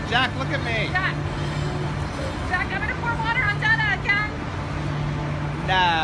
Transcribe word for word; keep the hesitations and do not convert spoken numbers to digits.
Jack, look at me. Jack. Jack, I'm gonna pour water on Dada again. No.